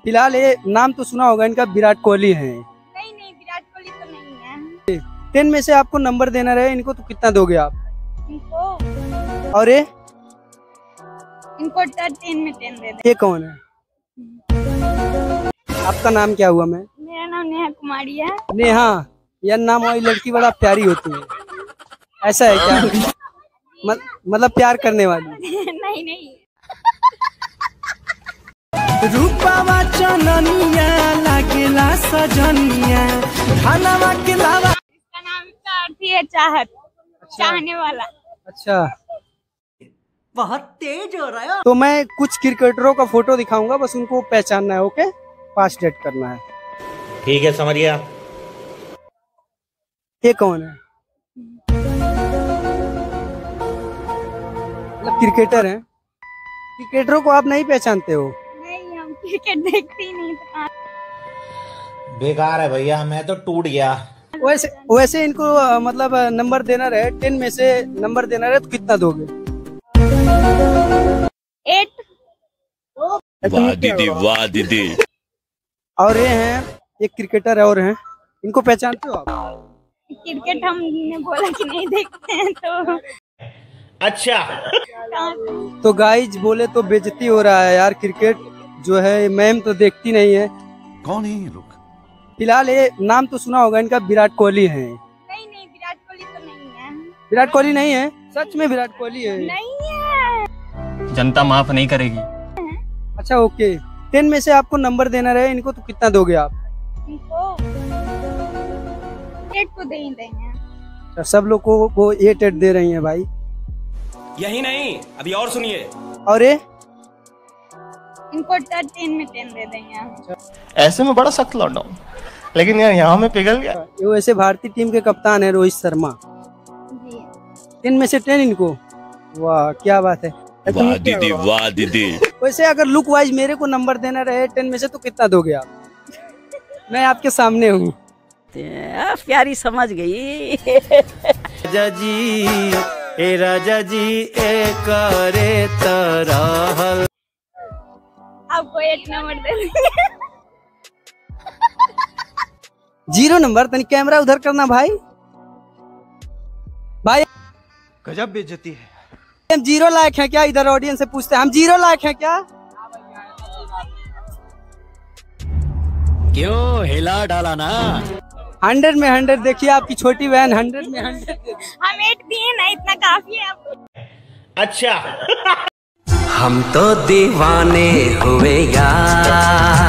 फिलहाल ये नाम तो सुना होगा इनका, विराट कोहली है। नहीं नहीं, विराट कोहली तो नहीं है। 10 में से आपको नंबर देना रहे इनको, तो कितना दोगे आप इनको? और ये इनको 10 में 10 दे दे। ये कौन है? आपका नाम क्या हुआ? मैं मेरा नाम नेहा कुमारी है। नेहा, यह नाम वाली लड़की बड़ा प्यारी होती है, ऐसा है क्या? मतलब प्यार करने वाली? नहीं नहीं। रूपावा चननिया लागेला सजनिया खानावा के लावा। इसका नाम का अर्थ ही है चाहत। अच्छा। चाहने वाला। अच्छा, बहुत तेज हो रहा है। तो मैं कुछ क्रिकेटरों का फोटो दिखाऊंगा, बस उनको पहचानना है। ओके, पास डेट करना है। ठीक है, समझ गया। ये कौन है? मतलब क्रिकेटर हैं। क्रिकेटरों को आप नहीं पहचानते हो? नहीं, हम क्रिकेट देखते ही नहीं। बेकार है भैया, मैं तो टूट गया। वैसे इनको मतलब नंबर देना रहे, 10 में से नंबर देना रहे, तो कितना दोगे? 8। वाह दीदी, वाह दीदी। और ये हैं, एक क्रिकेटर और हैं, इनको पहचानते हो आप? क्रिकेट हमने बोला कि नहीं देखते हैं तो। अच्छा। तो गाइज बोले तो बेइज्जती हो रहा है यार, क्रिकेट जो है मैम तो देखती नहीं है। कौन है ये लोग? फिलहाल ये नाम तो सुना होगा इनका, विराट कोहली है। नहीं नहीं, विराट कोहली तो नहीं है। विराट कोहली नहीं है? सच में विराट कोहली है? नहीं है। जनता माफ नहीं करेगी। अच्छा ओके, 10 में से आपको नंबर देना रहे इनको, तो कितना दोगे आप? इनको 8 को दे ही देंगे। तो सब लोग को 8 दे रही हैं भाई। यही नहीं, अभी और सुनिए। और ये इनको 10 में 10 दे देंगे। ऐसे में बड़ा सख्त लौटा हूँ, लेकिन यार यहाँ में पिघल गया। ये वैसे भारतीय टीम के कप्तान है रोहित शर्मा। जी। 10 में से 10 इनको। वाह क्या बात है। वाह दीदी, वाह दीदी। वैसे अगर लुक वाइज मेरे को नंबर देना रहे 10 में से, तो कितना दोगे आप? मैं आपके सामने हूँ। प्यारी समझ गई। राजा जी, ए राजा जी, ए करे तरह। आपको 8 नंबर दे देंगे। 0 नंबर। तनी कैमरा उधर करना भाई। भाई गजब बेइज्जती है। हम 0 लायक हैं क्या? इधर ऑडियंस से पूछते हैं, हम 0 लायक हैं क्या? क्यों हिला डाला ना? 100 में 100। देखिए आपकी छोटी बहन 100 में 100। हम 8 दिए ना, इतना काफी है आपको। अच्छा। हम तो दीवाने हुए यार।